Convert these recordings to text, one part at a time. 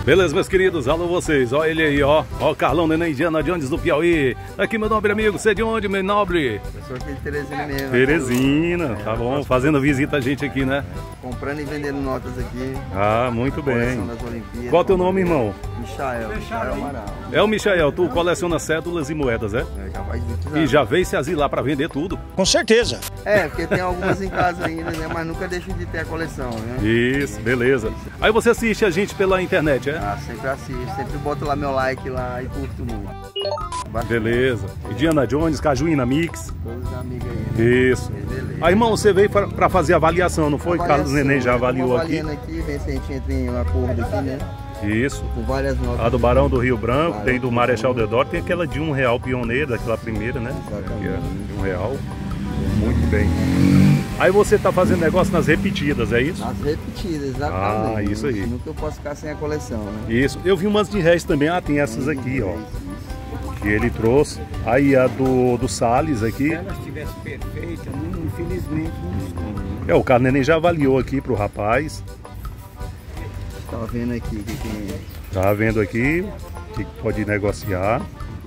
Beleza, meus queridos, alô vocês, ó ele aí, ó Carlão, Neném Indiana Jones do Piauí. Aqui meu nobre amigo, você é de onde, meu nobre? Eu sou aqui de Teresina mesmo. Teresina, tá bom, fazendo visita a gente aqui, né? Comprando e vendendo notas aqui. Ah, muito bem. Das Olimpíadas. Qual é o teu nome, irmão? Michael Amaral. É o Michael, tu coleciona cédulas e moedas, é? É, já faz 20 anos. E já veio se asilar pra vender tudo? Com certeza. É, porque tem algumas em casa ainda, né? Mas nunca deixo de ter a coleção, né? Isso, beleza. Aí você assiste a gente pela internet, é? Ah, sempre assisto, sempre boto lá meu like lá e curto muito. Bastante. Beleza. Indiana Jones, Cajuína Mix. Todos os amigos aí, né? Isso. Beleza. Aí, irmão, você veio pra fazer avaliação, não foi? Carlos Neném já avaliou aqui. Aqui, ver se a gente entra em um acordo aqui, né? Isso. Com várias notas. A do Barão do Rio Branco, tem do Marechal Deodoro, tem aquela de R$1 pioneira, daquela primeira, né? Exatamente. Que é de R$1. Muito bem. Aí você tá fazendo negócio nas repetidas, é isso? As repetidas, exatamente. Ah, isso aí. Nunca eu posso ficar sem a coleção, né? Isso. Eu vi umas de resto também. Ah, tem essas aqui, ó. Que ele trouxe. Aí a do Salles aqui. Se ela estivesse perfeita, infelizmente não estou. É, o Carlos Neném já avaliou aqui pro rapaz. Tava vendo aqui que tem. Tá vendo aqui que pode negociar.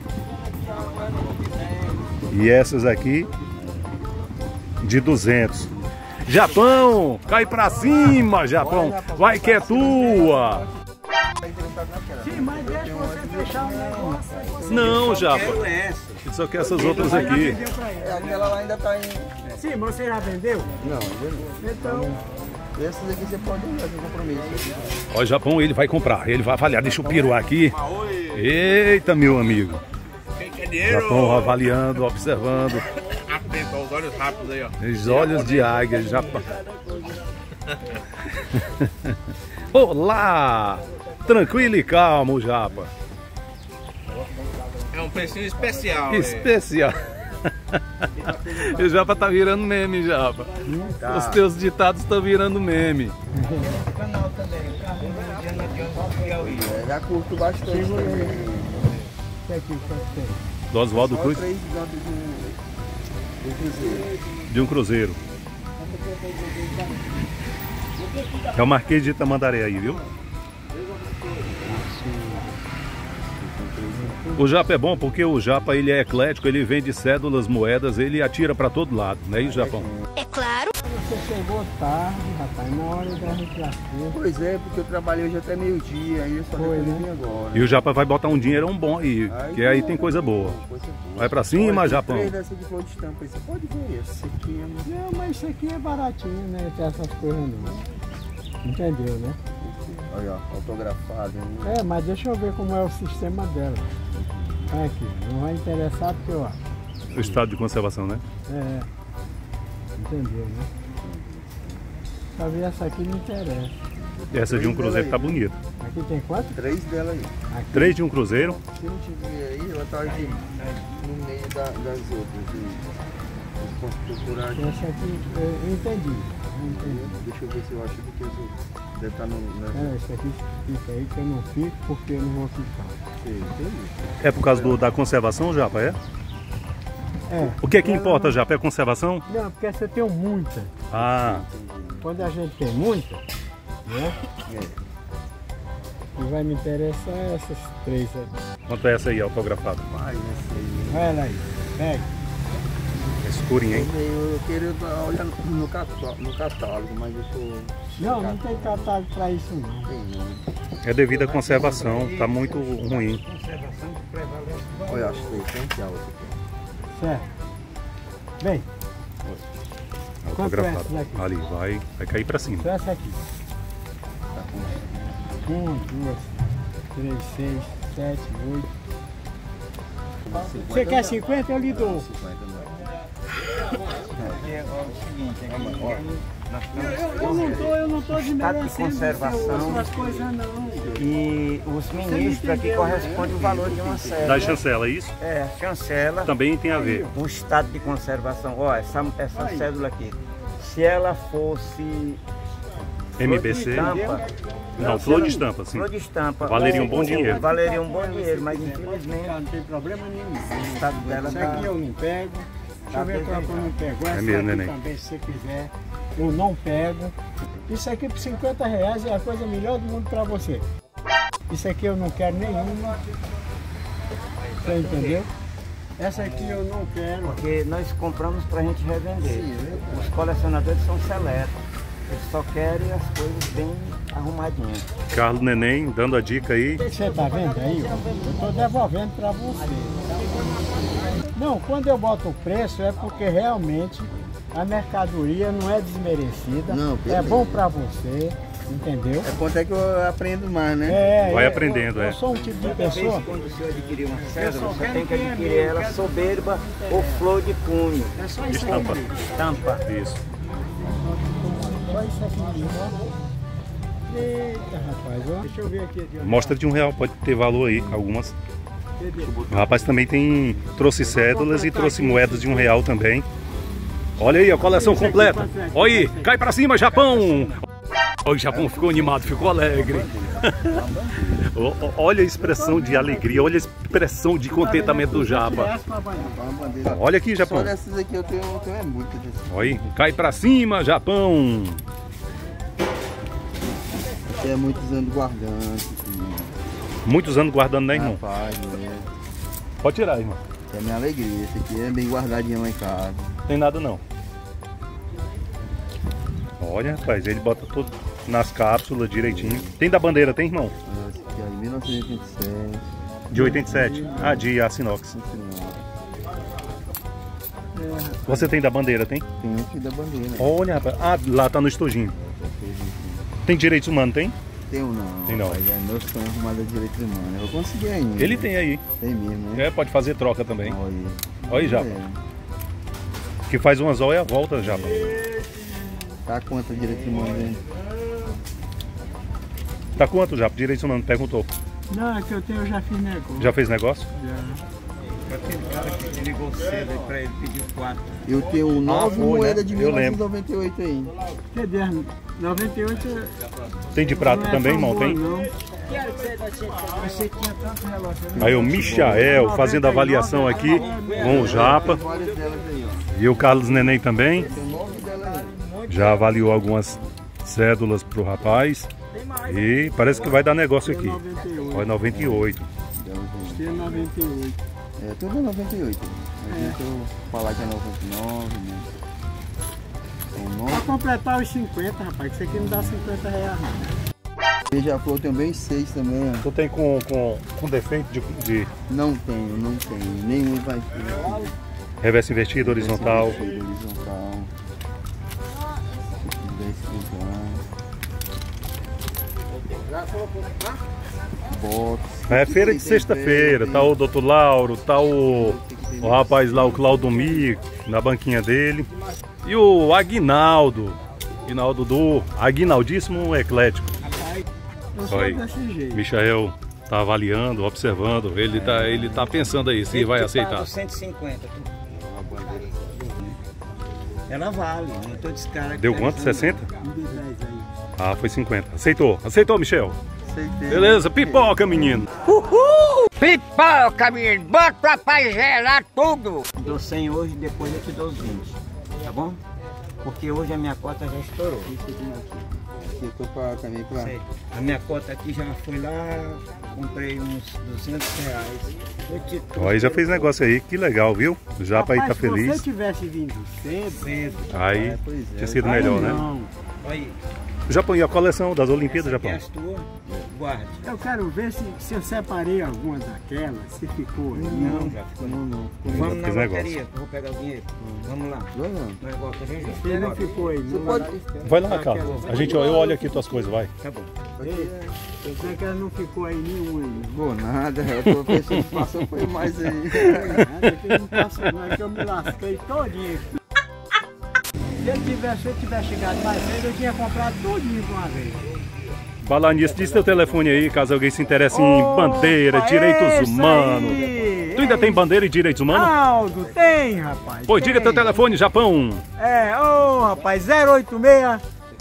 E essas aqui de 200. Japão, cai pra cima, Japão. Vai que é tua. Sim, mas deixa você fechar o negócio. Não, Japa. Quero essa. Só que essas outras aqui. É, aquela lá ainda tá em. Sim, mas você já vendeu? Não, ainda não. Então, Essas aqui você pode usar sem compromisso. Ó, o Japão, ele vai comprar. Ele vai avaliar. Deixa eu piruar aqui. Eita, meu amigo. Japão avaliando, observando. Os olhos rápidos aí, ó. Os olhos de águia, Japão. Olá! Tranquilo e calmo, Japa. É um precinho especial. Especial. O Japa tá virando meme, Japa. Os teus ditados estão virando meme. canal também, o Carlos Indiana Jones do Piauí. É, já curto bastante. Isso aqui, quanto tem? Do Oswaldo Só Cruz, 3 notas do Cruzeiro. de um cruzeiro. É o Marquês de Itamandaré aí, viu? O Japa é bom porque o Japa ele é eclético, ele vende cédulas, moedas, ele atira pra todo lado, não é isso, Japão? É claro. Você chegou tarde, rapaz, na hora da recreação. Pois é, porque eu trabalhei hoje até meio-dia, aí eu só Foi, depois né? vim agora. E o Japa vai botar um dinheirão bom aí, que aí tem coisa boa. Coisa boa. Vai pra cima, Olha, Japão. 3 dessa de flor de estampa aí, você pode ver. Esse aqui é... Não, mas isso aqui é baratinho, né? Tem essas coisas não. Entendeu, né? Olha, ó, autografado. Né? É, mas deixa eu ver como é o sistema dela. Aqui, não vai interessar porque, ó. O estado de conservação, né? É. Entendeu, né? Pra ver essa aqui não interessa. Essa de um cruzeiro tá bonita. Aqui tem quanto? 3 dela aí. Aqui. 3 de um cruzeiro. Se não tiver aí, ela tá aqui no meio das outras. Eu posso procurar aqui. Essa aqui, eu entendi. Eu entendi. Deixa eu ver se eu acho que as outras. Deve estar no... É, esse aqui fica aí que eu não fico porque eu não vou ficar. É por causa da conservação, Japa, é? É. O que é que importa, Japa? É a conservação? Não, porque essa eu tenho muita. Ah, Quando a gente tem muita, né? E vai me interessar essas 3 aí. quanto é essa aí, autografada? Vai, esse aí. Vai ela aí, pega. É escurinha, hein? Eu queria olhar no catálogo, mas eu tô... Não, não tem catálogo pra isso não. Tem não. É devido à conservação, tá muito ruim. Conservação que prevalece. Olha, acho que tem que alto aqui. Certo. Bem, quanto é essa Autografada. daqui? Ali, vai cair pra cima. só essa aqui. 1, 2, 3, 6, 7, 8. Você quer 50? Eu lhe dou. 50 não. É o seguinte, eu não tô desmerecendo conservação. as coisas não. E os ministros aqui correspondem o valor de uma Da cédula. chancela, é isso? É, chancela, Também tem a ver. o estado de conservação. Ó, essa cédula aqui, se ela fosse MBC? flor de estampa, Não, flor de estampa, sim. flor de estampa, Valeria um bom dinheiro. Valeria um bom dinheiro, mas infelizmente Não tem problema nenhum. o estado dela Isso tá... aqui eu não pego. Deixa eu ver qual que eu não pego. Essa mesmo, aqui neném. também, se você quiser, eu não pego. Isso aqui por R$50 é a coisa melhor do mundo pra você. Isso aqui eu não quero nenhuma. Você entendeu? Essa aqui eu não quero. Porque nós compramos pra gente revender. Os colecionadores são seletos. Eles só querem as coisas bem arrumadinhas. Carlos Neném dando a dica aí. O que você tá vendo aí? Ó? Eu tô devolvendo para você. Não, quando eu boto o preço é porque realmente a mercadoria não é desmerecida. Não, é bom para você, entendeu? É quanto é que eu aprendo mais, né? Vai aprendendo, eu sou um tipo de pessoa. Quando o senhor adquirir uma cédula, você tem que adquirir ela soberba ou flor de punho. É só isso Estampa. aqui. Tampa. Isso. Só isso aqui mesmo, ó. Eita, rapaz, ó. Deixa eu ver aqui. Mostra de R$1, pode ter valor aí, algumas. O rapaz também trouxe cédulas e trouxe moedas de R$1 também. Olha aí a coleção completa. Olha aí, cai pra cima, Japão! O Japão ficou animado, ficou alegre. Olha a expressão de alegria, olha a expressão de contentamento do Japa. Olha aqui, Japão. Só dessas aqui eu tenho é muitas. Olha aí, cai pra cima, Japão. É muitos anos guardando. Muitos anos guardando, né, irmão? Rapaz, Pode tirar, irmão. é minha alegria. Esse aqui é bem guardadinho lá em casa. Tem nada não. Olha, rapaz, ele bota tudo nas cápsulas direitinho. Tem da bandeira, tem, irmão? Esse aqui é de 1987. De 87? Ah, de aço inox. Você tem da bandeira, tem? Tem aqui da bandeira. Olha, rapaz. Ah, lá tá no estojinho. Tem direitos humanos, tem? Tenho não. Tem não. Rapaz, é meu sonho arrumar da direitos humanos. Eu consegui ainda. Ele tem aí. Tem mesmo, né? É, pode fazer troca também. Olha aí. Olha aí, Japa. Que faz um anzol e a volta, Japa. Tá quanto direitos humanos aí? Tá quanto, Japa? Direitos humanos, perguntou. Não, é que eu já fiz negócio. Já fez negócio? Já. Aquele cara que ligou cedo aí pra ele pedir 4. Eu tenho 9 foi, moedas né? de Eu lembro. 1998 aí. Quer dizer, 98 Tem de prata não é também, tão irmão? boa, Tem? não. Você tinha tanto relógio. Aí o Michael fazendo avaliação aqui com o Japa. Várias delas aí, ó. E o Carlos Neném também. Tem 9 delas aí. Já avaliou algumas cédulas pro rapaz. E parece que vai dar negócio aqui. Olha, 98. Tinha 98. É, tudo é 98. Mas eu falar que é 99, né? São Pra 9. completar os 50, rapaz, que isso aqui não dá 50 reais não. Beija-flor tem bem 6 também, ó. Tu tem com defeito de Não tenho, não tenho. Nenhum vai ter. reverso invertido, horizontal. Horizontal. 10 box. É feira de sexta-feira, tá o Dr. Lauro, tá o rapaz lá, o Claudomir, na banquinha dele. E o Aguinaldo do Aguinaldíssimo Eclético. Eu sou Aí. desse jeito. Michael tá avaliando, observando, ele tá pensando aí se vai aceitar. 150. Ela vale, não tô descaracterizando. Deu quanto? 60? Me dê 10 aí. Ah, foi 50. Aceitou, Michel? Aceitei. Beleza, pipoca, menino. Pipoca, menino, bota pra pai gelar tudo. Dou 100 hoje, depois eu te dou os 20, tá bom? Porque hoje a minha cota já estourou. Aqui eu tô também pra... Sei. A minha cota aqui já foi lá, comprei uns 200 reais. Eu te Ó, aí já fez negócio aí, que legal, viu? O Japa aí tá Rapaz, se feliz. você tivesse vindo cedo, Aí Pois é. tinha sido aí melhor, né? não. Olha aí, O Japão e a coleção das Olimpíadas, aqui é Japão. as tuas, guarde. Eu quero ver se eu separei algumas daquelas, se ficou aí. Não, já ficou não. Vamos na fiz loteria, negócio. que eu vou pegar o dinheiro. Vamos lá. Dois não. Nós volta já já. Se não ficou aí, não. Pode... Vai lá, Carlos. A gente, eu olho aqui tuas coisas, vai. Tá bom. Eu sei que ela não ficou aí nenhuma aí. Vou nada, eu tô pensando que passou foi mais aí. Nada que não passou, não é que eu me lasquei todinho aqui. Se eu tivesse chegado mais cedo, eu tinha comprado tudinho de uma vez. Falar nisso, diz teu telefone aí, caso alguém se interesse em bandeira, direitos humanos. Tu ainda tem bandeira e direitos humanos? Aldo, tem, rapaz. Pois diga teu telefone, Japão. É, ô rapaz, 086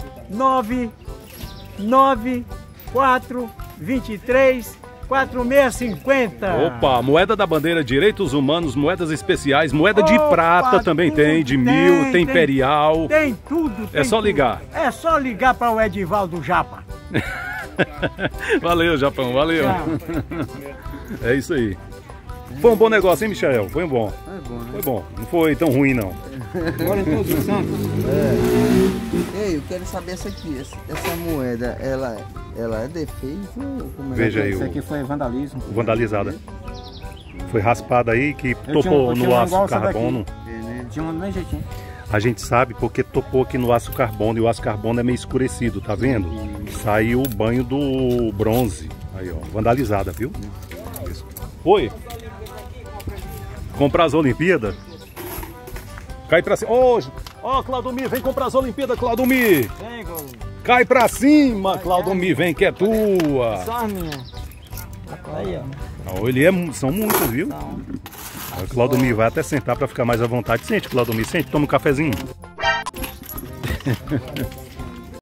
994 23 4650. Opa, moeda da bandeira, direitos humanos, moedas especiais, moeda de Opa, prata também tem, de tudo mil, tem tem. imperial. Tem tudo. É só tudo. ligar. É só ligar para o Edivaldo Japa. Valeu, Japão, valeu. É isso aí. Foi um bom negócio, hein, Michael? Foi bom. É bom, né? Foi bom. Não foi tão ruim, não. Agora em Todos os Santos. Ei, eu quero saber essa aqui. Essa moeda, ela é defeito ou como é? Veja aí, Isso aqui foi vandalismo. vandalizada. Foi raspada aí que Eu topou tinha no uma aço igual essa daqui. carbono. Tinha uma do mesmo jeitinho. A gente sabe porque topou aqui no aço carbono e o aço carbono é meio escurecido, tá vendo? Saiu o banho do bronze. Aí, ó, vandalizada, viu? Oi. Comprar as Olimpíadas? Cai pra cima. Ó, Claudomir, vem comprar as Olimpíadas, Claudomir. Vem, Cai pra cima, Claudomir, vem que é tua. só a minha. Aí, ó. São muitos, viu? O Claudomir vai até sentar pra ficar mais à vontade. Sente, Claudomir, sente, toma um cafezinho.